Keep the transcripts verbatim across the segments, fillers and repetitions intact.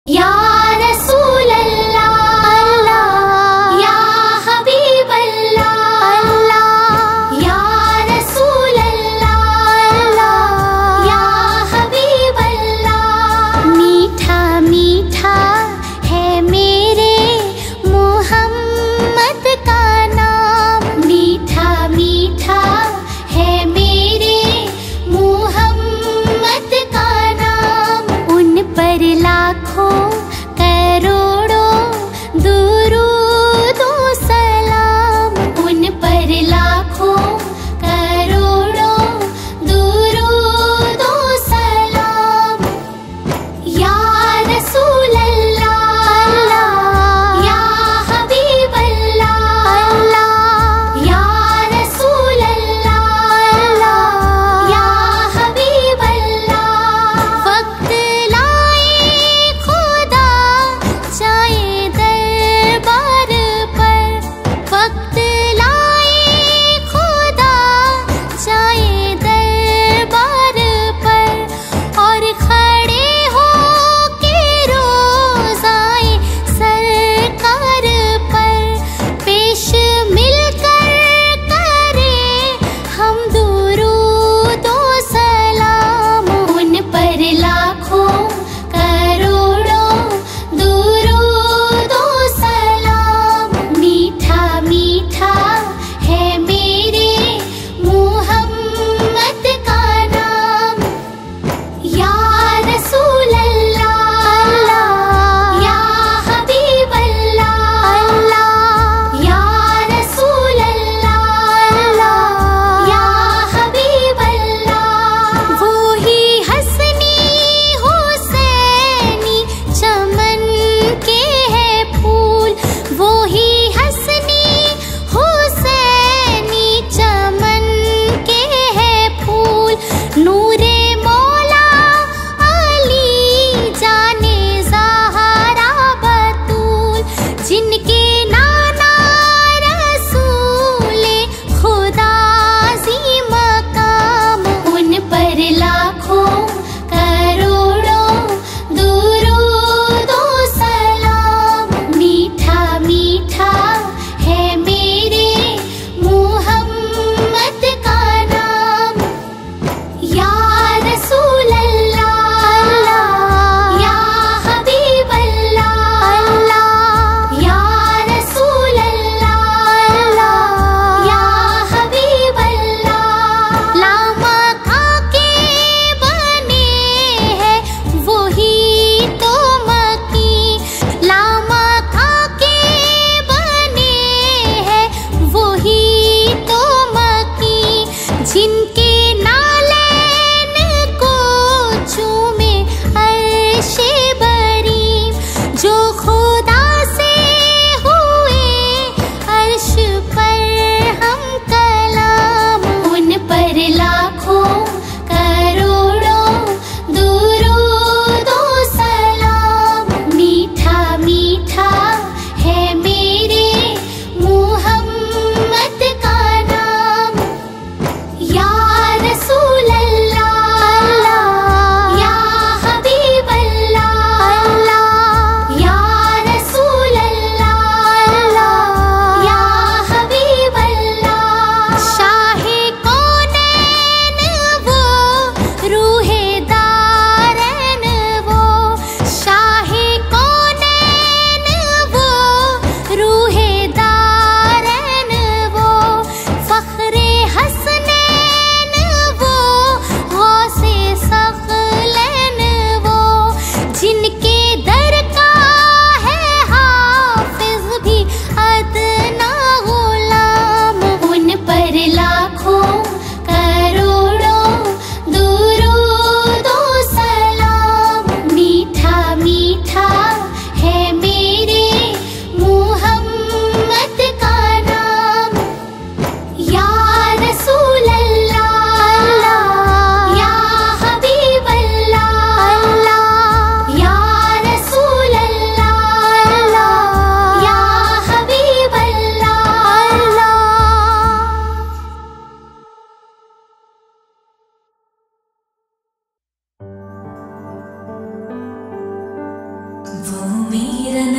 या रसूल अल्लाह अल्लाह, या हबीब अल्लाह अल्लाह, या रसूल अल्लाह अल्लाह, या हबीब अल्लाह। मीठा मीठा है मेरे मोहम्मद का नाम, मीठा मीठा है मेरे मोहम्मद का नाम। उन पर लाखों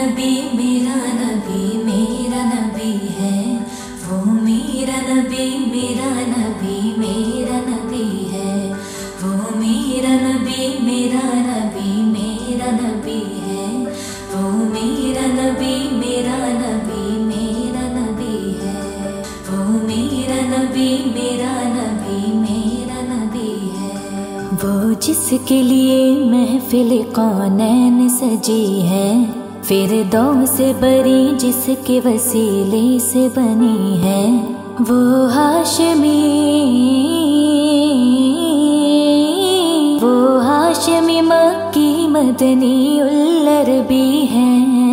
नबी मेरा नबी मेरा नबी है, वो मेरा नबी मेरा नबी मेरा नबी है, वो मेरा नबी मेरा नबी मेरा नबी है, वो मेरा नबी मेरा नबी मेरा नबी है, वो मेरा नबी मेरा नबी मेरा नबी है। वो जिसके लिए महफिल कौनैन सजी है, फिरदौस से बरी जिसके वसीले से बनी है, वो हाशमी वो हाशमी मक्की मदनी उल अरबी है।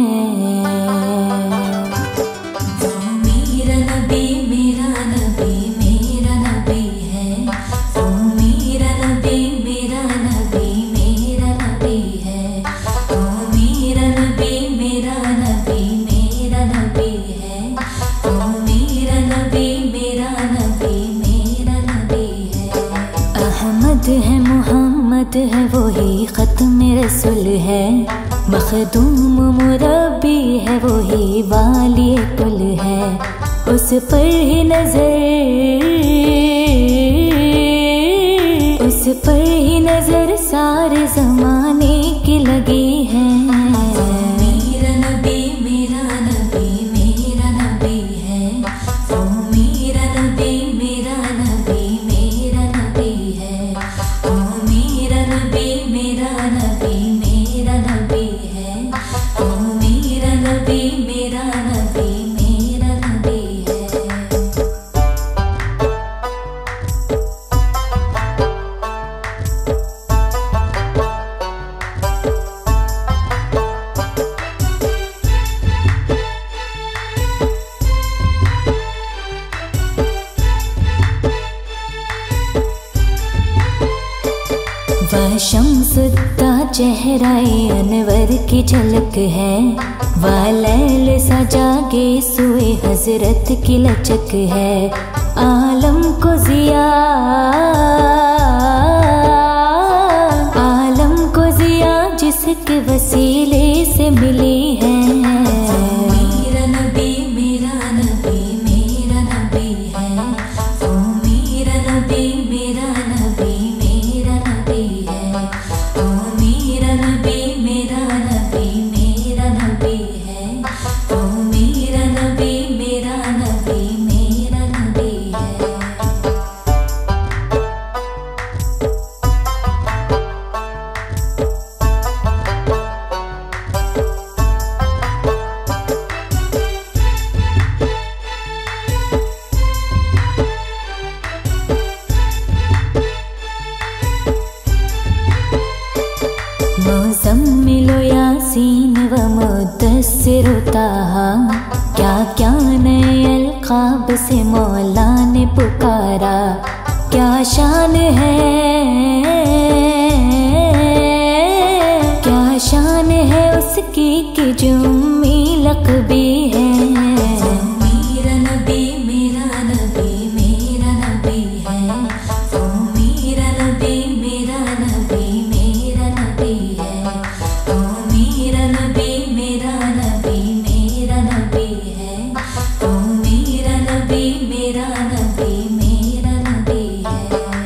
वो मेरा नबी मेरा नबी मेरा नबी है, वो मेरा नबी मेरा नबी मेरा नबी है, वो मेरा नबी मेरा नबी मेरा नबी है, वो मेरा नबी मेरा नबी मेरा नबी है। अहमद है मोहम्मद है वही ख़त्म रसूल है, मखदूम मुरब्बी है वही वाली कुल है, उस पर ही नजर उस पर ही नजर सारे जमाने की लगी है। मेरा नबी मेरा नबी मेरा नबी है, वो मेरा नबी मेरा नबी मेरा नबी है, वो मेरा नबी मेरा नबी मेरा नबी है, वो मेरा नबी मेरा नबी मेरा नबी है। वह शम्सुद्दा चेहराए अनवर की झलक है, वह लैल सजागे सुए हजरत की लचक है, आलम को जिया आलम को जिया जिसके वसीले से मिली है। मेरा नबी मेरा नबी मेरा नबी है, वो मेरा नबी मेरा नबी मेरा नबी है, वो मेरा नबी मेरा नबी मेरा नबी है, वो मेरा नबी मेरा नबी मेरा नबी है। मुज़म्मिल यासीन व मुद्दस्सिर ताहा, क्या क्या नए अलक़ाब से मौला ने पुकारा, क्या शान है क्या शान है उसकी कि जुम्मी लक़बी है। मेरा नबी मेरा नबी मेरा नबी है, वो मेरा नबी मेरा नबी मेरा नबी है, वो मेरा नबी मेरा नबी मेरा नबी है, वो मेरा नबी मेरा नबी मेरा नबी है।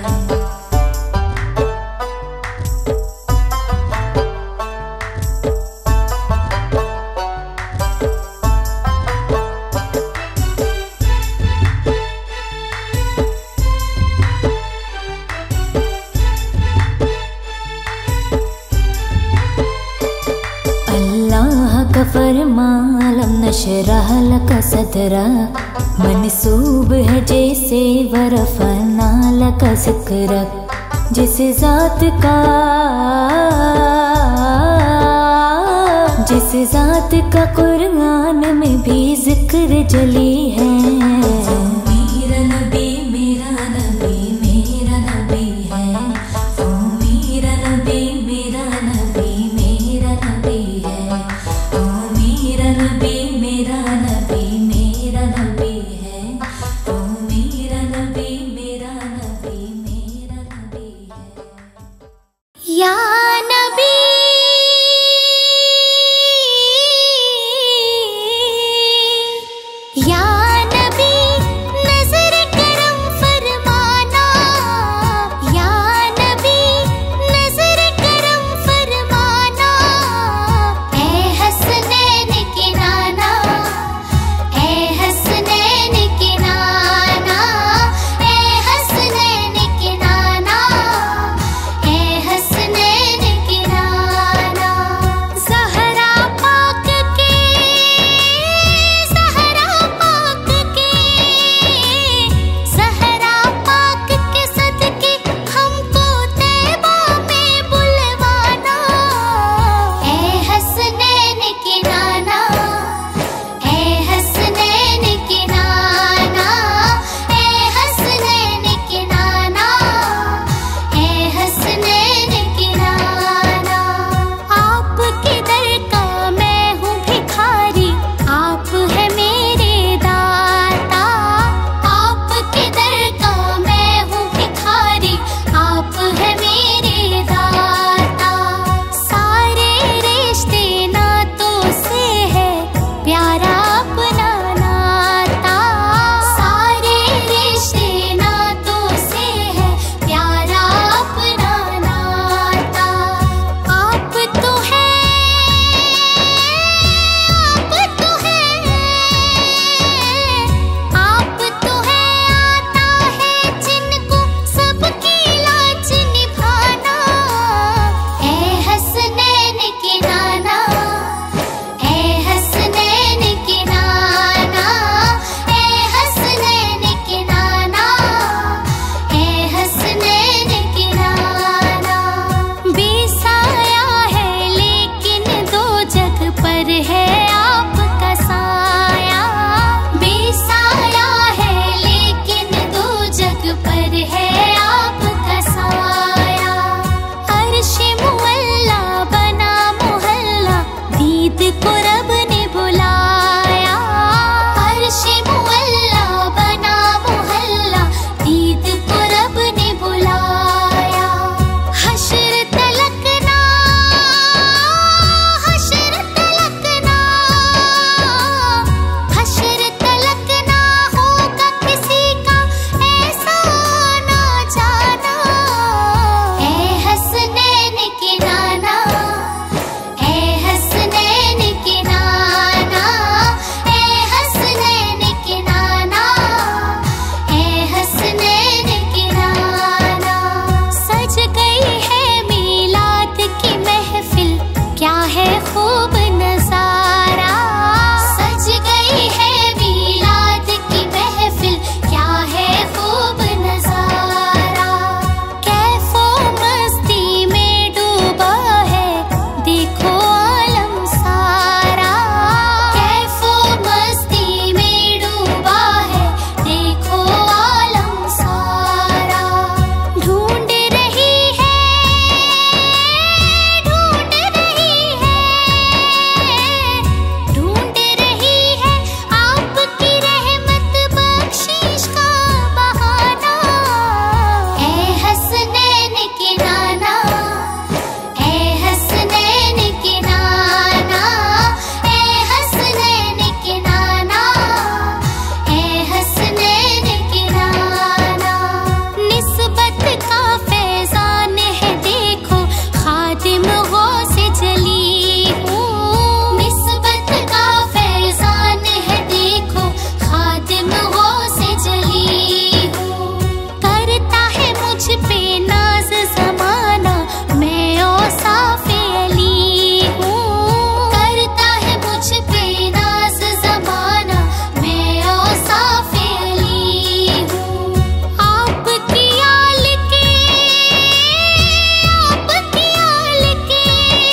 अल्लाह का फरमान अलम नशरह लक सदरा, मनसूब है जैसे वरफना लक ज़िक्रक, जिस ज़ात का जिस ज़ात का कुरान में भी जिक्र जली है। मेरा नबी मेरा नबी मेरा नबी है, वो मेरा नबी मेरा नबी मेरा नबी है, वो मेरा नबी मेरा नबी मेरा नबी है, वो मेरा नबी मेरा नबी मेरा नबी है। या नबी पर है आपका साया। बेसाया है लेकिन दो जग पर है आपका साया। अर्श मुअल्ला बना मोहल्ला, दीद को रब ने बुलाया। अर्श मुअल्ला बना मोहल्ला, दीद को रब ने बुलाया। हश्र तलकना, हश्र तलकना, हश्र तलकना होगा किसी का ऐसा ना जाना। ए हसनैन के नाना, ए हसनैन के नाना, ए हसनैन के नाना, ए हसनैन के नाना। सज गई है मीलाद की महफिल, क्या है खूब नजारा। सज गई है मीलाद की महफिल, क्या है खूब नजारा। कैफो मस्ती में डूबा है देखो आलम सारा। कैफो मस्ती में डूबा है देखो आलम सारा। ढूंढ रही है, ढूंढ रही है, ढूंढ रही है आपकी रहमत बख्शिश का बहाना। ए हसनैन के नाना, ए हसनैन के नाना, ए हसनैन के नाना, ए हसनैन के नाना। निस्बत का फैजान है देखो, खादिम गौसे जली हूँ। निस्बत का फैजान है देखो, खादिम गौसे जली हूँ। करता है मुझ पे नाज ज़माना, मैं औसाफ़े अली हूँ। करता है मुझ पे नाज ज़माना, मैं औसाफ़े अली हूँ। आपकी आल के, आपकी आल के,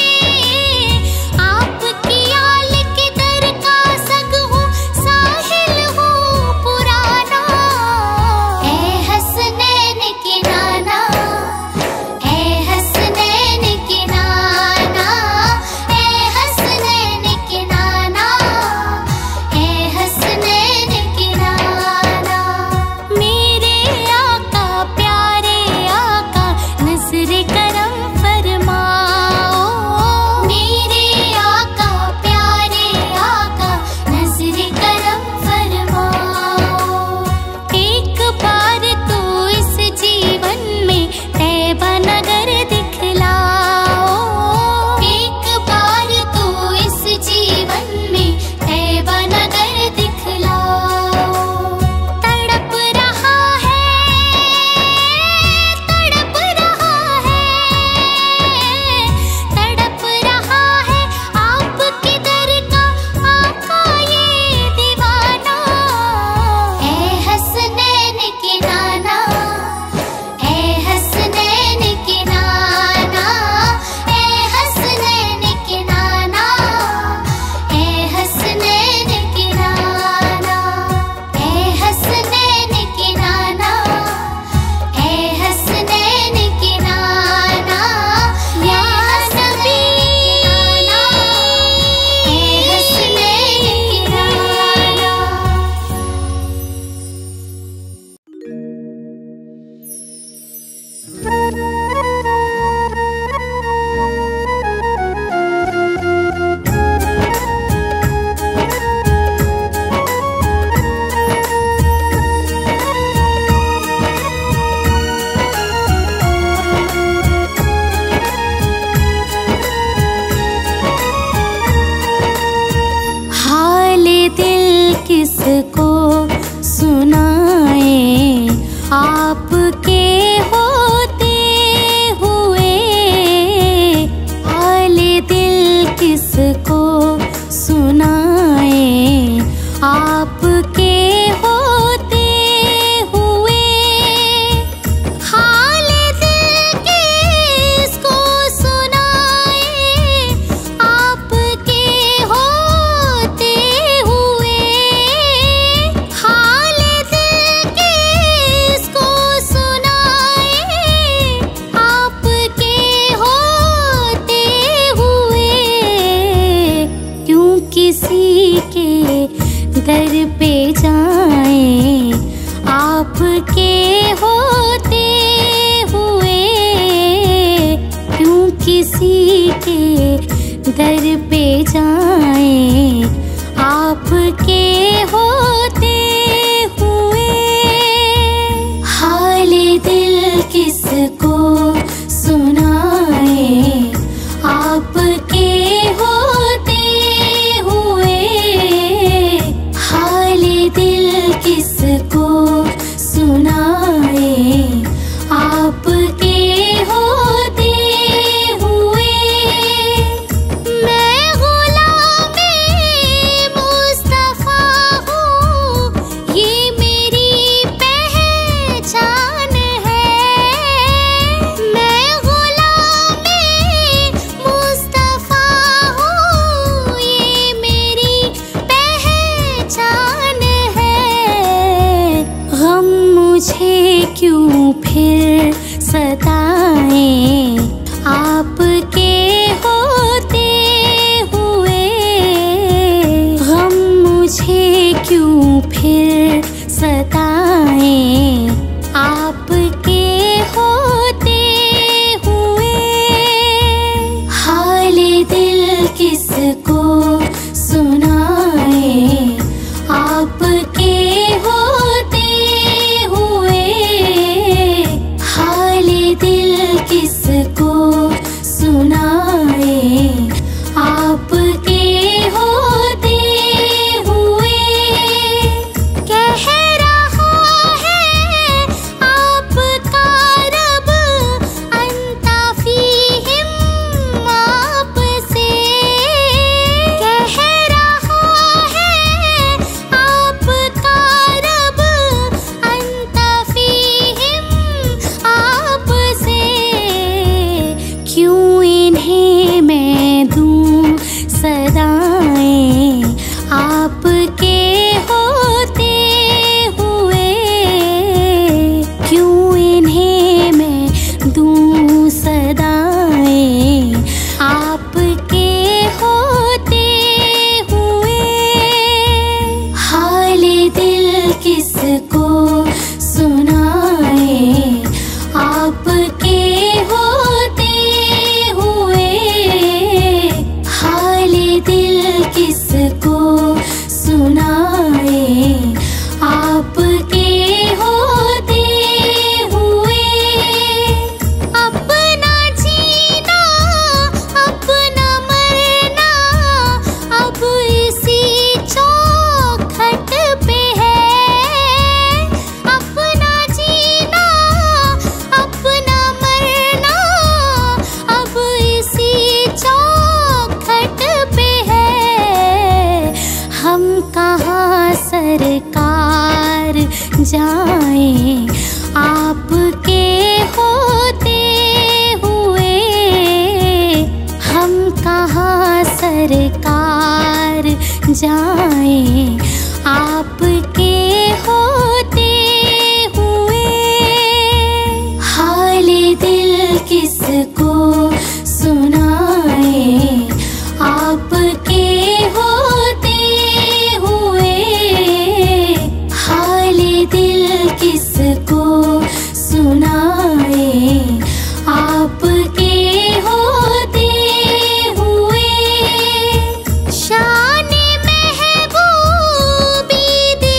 आपकी आल के दर का सग हूँ, साहिल हूँ पुराना। ए हसनैन के नाना, ए हसनैन के नाना, ए हसनैन के नाना, ए हसनैन के नाना। मेरे आका प्यारे आका नज़्र करम फरमाओ। मेरे आका प्यारे आका नज़्र करम फरमाओ। एक बार तो इस जीवन में तैबा नगर दिखलाओ। एक बार तो इस जीवन में तैबा नगर दिखलाओ। तड़प रहा है, तड़प रहा है, तड़प रहा है आपके दर का आका ये दीवाना। ए हसनैन के नाना, ए हसनैन के नाना, ए हसनैन के नाना, ए हसनैन के नाना, ए हसनैन के नाना, ए हसनैन के नाना। या नबी, ए हसनैन के नाना। हाल दिल किसको सुनाए, आपके होते हुए। हाल दिल किसको सुनाए, आपके होते हुए। हाल दिल किसको सुनाए, आपके हो जाएं आपके होते हुए। हाल दिल किसको सुनाए आपके होते हुए। हाल दिल किसको सुनाए आपके होते हुए। मैं गुलामे मुस्तफा हूँ, ये मेरी पहचान है। मैं गुलामे मुस्तफा हूँ, ये मेरी पहचान है। गम मुझे क्यों फिर सताएं आपके होते हुए। गम मुझे क्यों फिर सताएं आपके होते हुए। हाल दिल किसको सुनाए आपके होते हुए। हाल दिल किसको सुनाए आपके होते हुए। कह रहा है आपका रब अंता फीहिम आपसे। कह रहा है आपका रब अंता फीहिम आपसे। क्यों इन्हें मैं दूं सदाएं आपके होते हुए। क्यों इन्हें मैं दूं सदाएं आपके होते हुए। हाल दिल किसको सुनाए आपके होते हुए। हाल दिल किसको सुनाए आपके होते हुए। अपना जीना अपना मरना अब इसी चौखट पे है। अपना जीना अपना मरना अब इसी चौखट पे है। हम कहाँ सरकार जाएं आपके होते हुए। हम कहाँ सरकार जाएं आपके होते हुए। हाल दिल किसको सुनाए आपके होते हुए। हाल दिल किसको सुनाए आपके होते हुए। शान महबूबी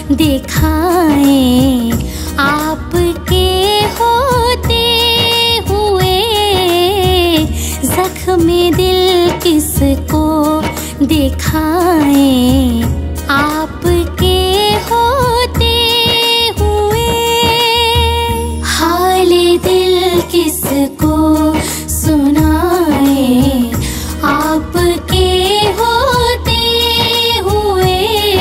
दिखाएं आपके होते हुए। जख्म दिल किसको दिखाएं आपके होते हुए। हाल दिल किसको सुनाएं आपके होते हुए।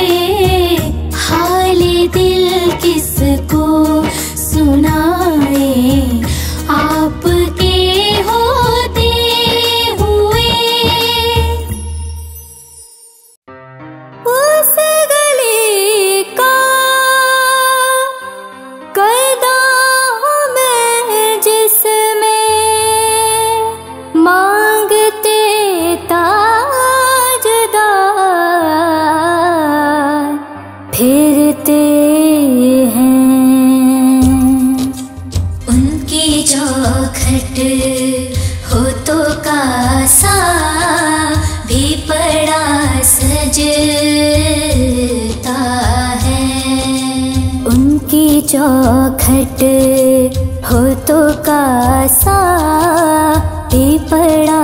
हाल दिल किसको सुनाएं आपके होते हुए। उस गली का कदम में जिसमें मांगते ताजदार फिरते हैं। उनकी चौखट होठों का सा भी पड़ा सजता है। उनकी चौखट होठों का सा भी पड़ा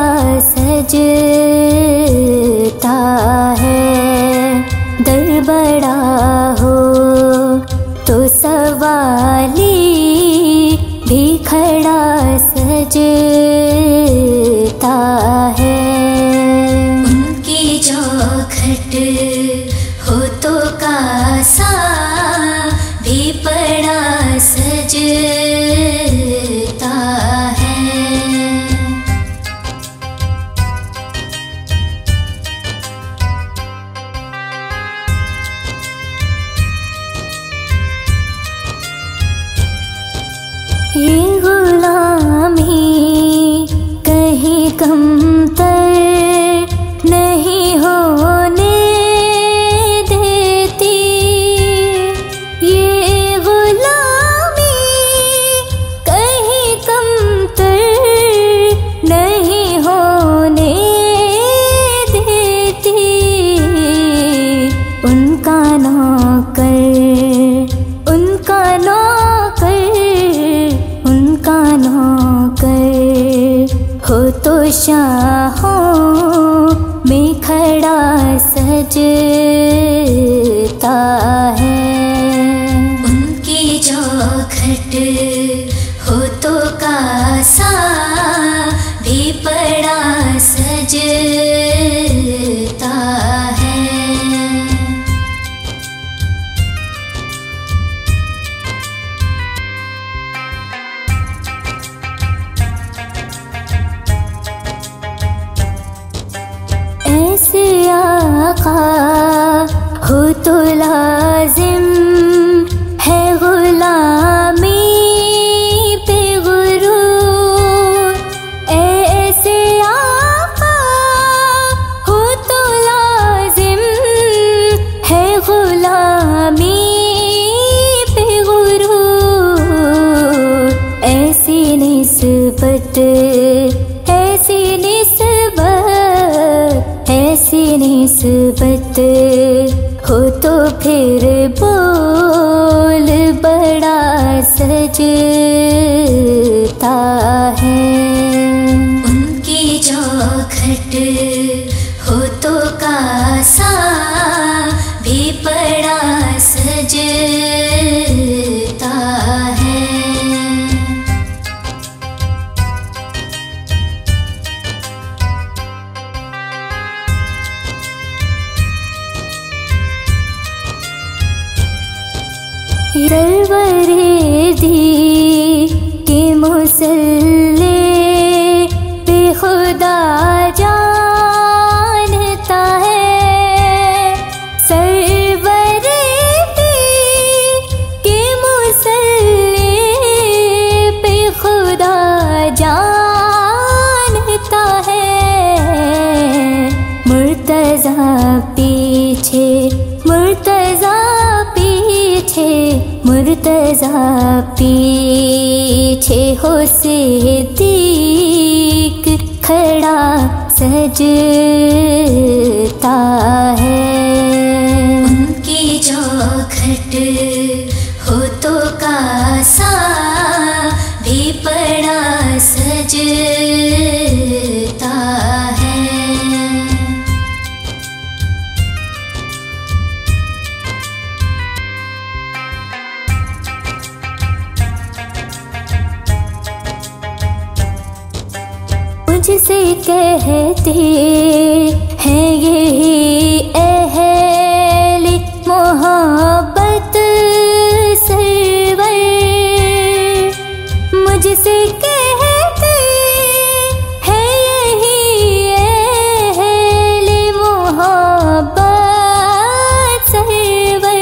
सजता है। दर बड़ा हो तो सवाली भी खड़ा सजता है। उनकी चौखट होठों का सा भी पड़ा सजता है। ये गुलामी कहीं कमतर नहीं होने देती। ये गुलामी कहीं कमतर नहीं होने देती। उनका नौकर उनका नौकर उनका नौकर हो तो शाहों में खड़ा सजता है। उनकी चौखट होठों का सा भी पड़ा सजता है। ऐसे आका हो तो लाजिम है गुलामी पे गुरूर। ऐसे आका हो तो लाजिम है गुलामी पे गुरूर। ऐसी निस्बत ऐसी निस्बत ऐसी निस्बत हो तो फिर बोल बड़ा सजता है। उनकी चौखट होठों का सा भी पड़ा सजता है। सरवरेदी के मुसल्ले पे खुदा जानता है। सरवरेदी के मुसल्ले पे खुदा जानता है। मुर्तज़ा पीछे मुर्तज़ा पीछे मुर्तज़ा पीछे हो सिद्दीक खड़ा सजता है। उनकी जो चौखट हो तो कासा भी पड़ा सजता है। मुझसे कहते हैं यही अहले मोहब्बत सरवर, मुझसे कहते हैं यही अहले मोहब्बत सरवर।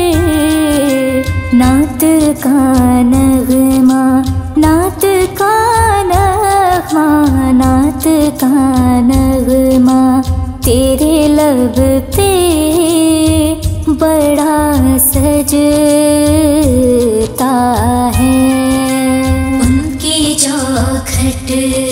नात का नगमा नात का नगमा नात का नगमा तेरे लब पे बड़ा सजता है। उनकी चौखट